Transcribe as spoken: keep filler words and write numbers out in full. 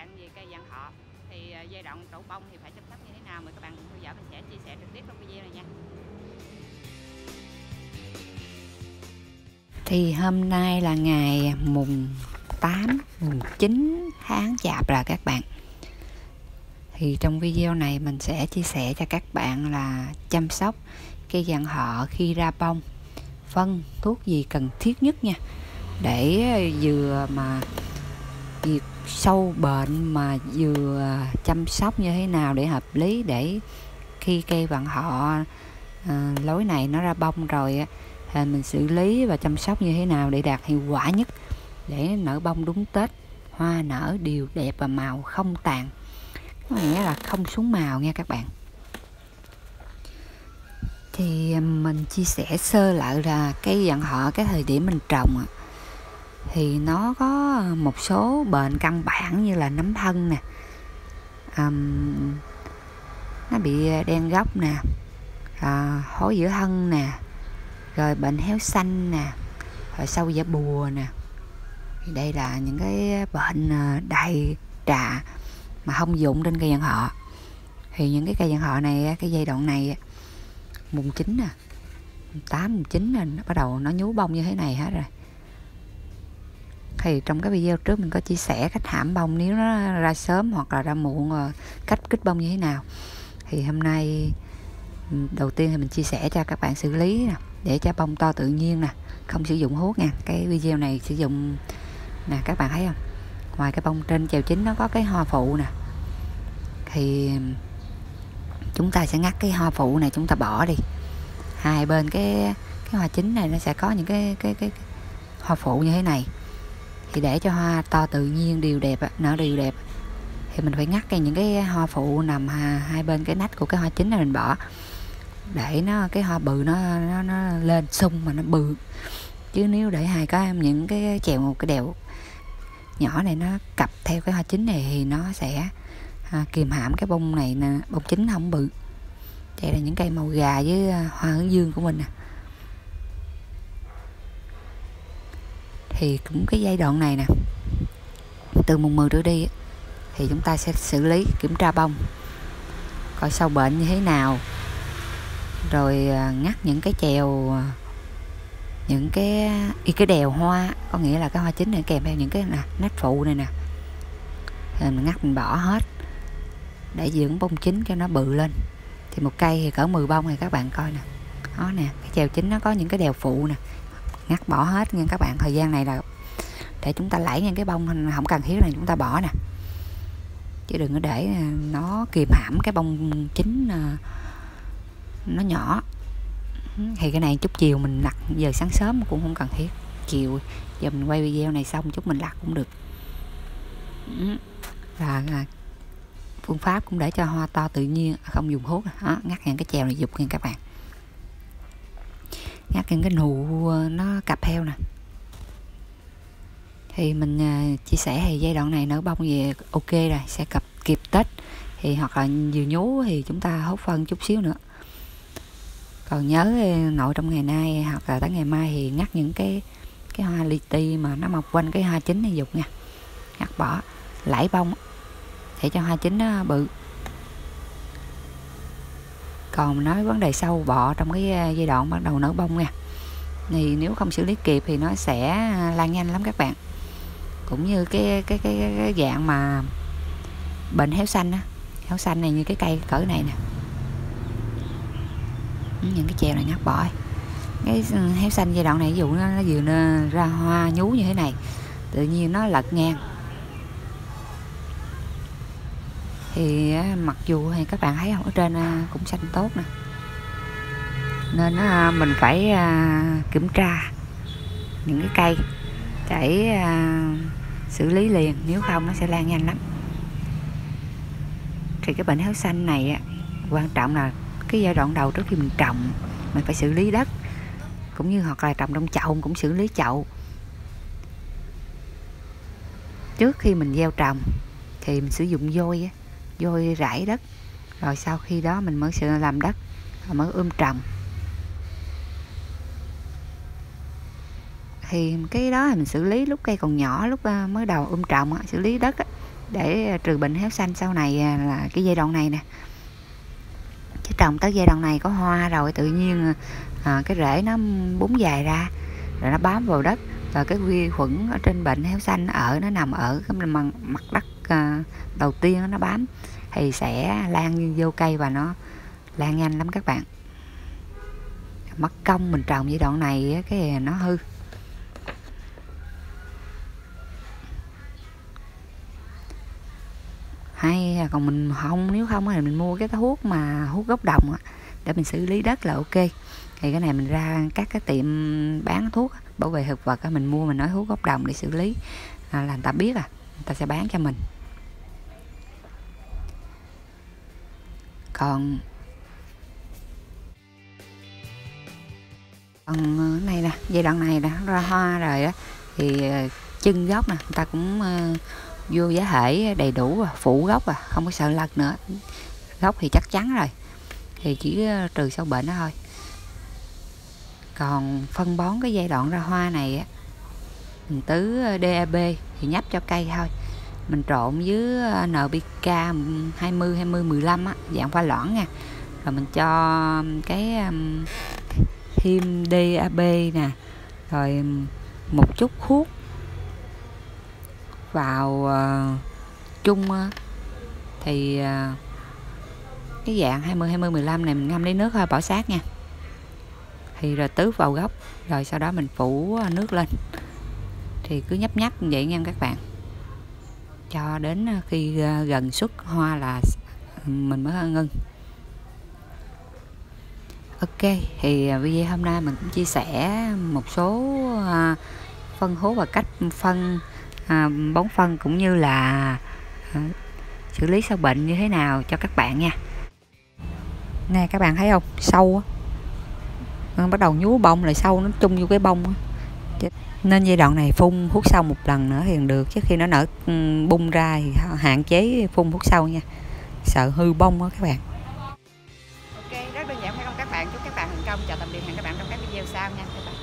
bạn về cây vạn thọ. Thì uh, giai đoạn trổ bông thì phải chăm sóc như thế nào, mời các bạn cùng theo dõi, mình sẽ chia sẻ trực tiếp trong video này nha. Thì hôm nay là ngày mùng tám, mùng chín tháng Chạp là các bạn. Thì trong video này mình sẽ chia sẻ cho các bạn là chăm sóc cây vạn thọ khi ra bông, phân thuốc gì cần thiết nhất nha, để vừa mà diệt sâu bệnh mà vừa chăm sóc như thế nào để hợp lý, để khi cây vạn thọ à, lối này nó ra bông rồi thì mình xử lý và chăm sóc như thế nào để đạt hiệu quả nhất, để nở bông đúng Tết, hoa nở đều đẹp và màu không tàn, có nghĩa là không xuống màu nha các bạn. Thì mình chia sẻ sơ lại là cây vạn thọ cái thời điểm mình trồng thì nó có một số bệnh căn bản như là nấm thân nè, um, nó bị đen gốc nè, à, hối giữa thân nè, rồi bệnh héo xanh nè, rồi sâu da bùa nè. Thì đây là những cái bệnh đại trà mà thông dụng trên cây vạn thọ. Thì những cái cây vạn thọ này, cái giai đoạn này mùng chín nè, mùng tám, mùng chín là nó bắt đầu nó nhú bông như thế này hết rồi. Thì trong cái video trước mình có chia sẻ cách hãm bông nếu nó ra sớm hoặc là ra muộn, cách kích bông như thế nào. Thì hôm nay đầu tiên thì mình chia sẻ cho các bạn xử lý nè, để cho bông to tự nhiên nè, không sử dụng thuốc nha. Cái video này sử dụng nè, các bạn thấy không, ngoài cái bông trên chèo chính nó có cái hoa phụ nè, thì chúng ta sẽ ngắt cái hoa phụ này, chúng ta bỏ đi. Hai bên cái cái hoa chính này nó sẽ có những cái cái cái, cái hoa phụ như thế này. Thì để cho hoa to tự nhiên đều đẹp, nở đều đẹp, thì mình phải ngắt cái những cái hoa phụ nằm hai, hai bên cái nách của cái hoa chính này mình bỏ, để nó cái hoa bự nó nó, nó lên sung mà nó bự. Chứ nếu để hai cái những cái chèo một cái đèo nhỏ này nó cặp theo cái hoa chính này thì nó sẽ à, kìm hãm cái bông này nè, bông chính không bự. Đây là những cây màu gà với hoa hướng dương của mình nè. Thì cũng cái giai đoạn này nè, từ mùng mười trở đi thì chúng ta sẽ xử lý kiểm tra bông, coi sâu bệnh như thế nào, rồi ngắt những cái chèo, những cái y cái đèo hoa, có nghĩa là cái hoa chính này kèm theo những cái nè, nách phụ này nè, thì mình ngắt mình bỏ hết để dưỡng bông chính cho nó bự lên. Thì một cây thì cỡ mười bông thì các bạn coi nè, đó nè, cái chèo chính nó có những cái đèo phụ nè, ngắt bỏ hết nha các bạn. Thời gian này là để chúng ta lãi những cái bông không cần thiết này chúng ta bỏ nè, chứ đừng có để nó kìm hãm cái bông chính nó nhỏ. Thì cái này chút chiều mình lặt, giờ sáng sớm cũng không cần thiết, chiều giờ mình quay video này xong chút mình lặt cũng được. Và phương pháp cũng để cho hoa to tự nhiên, không dùng thuốc. Đó, ngắt những cái chèo này dục nha các bạn, ngắt những cái nụ nó cặp theo nè. Thì mình uh, chia sẻ thì giai đoạn này nở bông về ok rồi, sẽ cập kịp Tết. Thì hoặc là vừa nhú thì chúng ta hốt phân chút xíu nữa. Còn nhớ nội trong ngày nay hoặc là tới ngày mai thì ngắt những cái cái hoa li ti mà nó mọc quanh cái hoa chính này dục nha, ngắt bỏ, lãi bông để cho hoa chính nó bự. Còn nói vấn đề sâu bọ trong cái giai đoạn bắt đầu nở bông nha, thì nếu không xử lý kịp thì nó sẽ lan nhanh lắm các bạn. Cũng như cái cái cái, cái, cái dạng mà bệnh héo xanh á, héo xanh này như cái cây cỡ này nè, những cái chèo này ngắt bỏ. Cái héo xanh giai đoạn này ví dụ nó, nó vừa ra hoa nhú như thế này, tự nhiên nó lật ngang. Thì mặc dù thì các bạn thấy không, ở trên cũng xanh tốt nè, nên mình phải kiểm tra những cái cây để xử lý liền, nếu không nó sẽ lan nhanh lắm. Thì cái bệnh héo xanh này quan trọng là cái giai đoạn đầu trước khi mình trồng mình phải xử lý đất, cũng như hoặc là trồng trong chậu cũng xử lý chậu. Trước khi mình gieo trồng thì mình sử dụng vôi vôi rải đất, rồi sau khi đó mình mới sẽ làm đất rồi mới ươm trồng. Thì cái đó là mình xử lý lúc cây còn nhỏ, lúc mới đầu ươm trồng, xử lý đất để trừ bệnh héo xanh sau này là cái giai đoạn này nè. Chứ trồng tới giai đoạn này có hoa rồi tự nhiên à, cái rễ nó búng dài ra rồi nó bám vào đất, và cái vi khuẩn ở trên bệnh héo xanh ở nó nằm ở cái mặt, mặt đất à, đầu tiên nó bám thì sẽ lan vô cây và nó lan nhanh lắm các bạn. Mất công mình trồng giai đoạn này cái nó hư. Hay còn mình không, nếu không thì mình mua cái thuốc mà hút gốc đồng để mình xử lý đất là ok. Thì cái này mình ra các cái tiệm bán thuốc bảo vệ thực vật mình mua, mình nói hút gốc đồng để xử lý à, là người ta biết à, người ta sẽ bán cho mình. Còn còn cái này nè, giai đoạn này nè ra hoa rồi á thì chân gốc nè người ta cũng uh, vô giá thể đầy đủ, phủ gốc à, không có sợ lật nữa. Gốc thì chắc chắn rồi, thì chỉ trừ sâu bệnh đó thôi. Còn phân bón cái giai đoạn ra hoa này á, mình tứ đê a bê thì nhấp cho cây thôi. Mình trộn với en pê ca hai mươi hai mươi mười lăm á, dạng pha loãng nha. Rồi mình cho cái um, thêm đê a bê nè, rồi một chút thuốc vào uh, chung uh, thì uh, cái dạng hai mươi hai mươi mười lăm này mình ngâm lấy nước thôi, bỏ sát nha. Thì rồi tưới vào gốc, rồi sau đó mình phủ nước lên. Thì cứ nhấp nhấp như vậy nha các bạn, cho đến khi gần xuất hoa là mình mới ngưng. Ok, thì video hôm nay mình cũng chia sẻ một số uh, phân hút và cách phân uh, bón phân cũng như là uh, xử lý sâu bệnh như thế nào cho các bạn nha. Nè các bạn thấy không, sâu á, bắt đầu nhú bông lại sâu nó chung vô cái bông á. Nên giai đoạn này phun hút sâu một lần nữa thì được, chứ khi nó nở bung ra thì hạn chế phun hút sâu nha, sợ hư bông á các bạn. Ok, rất đơn giản phải không các bạn? Chúc các bạn thành công, chào tạm biệt, hẹn các bạn trong các video sau nha. Bye bye.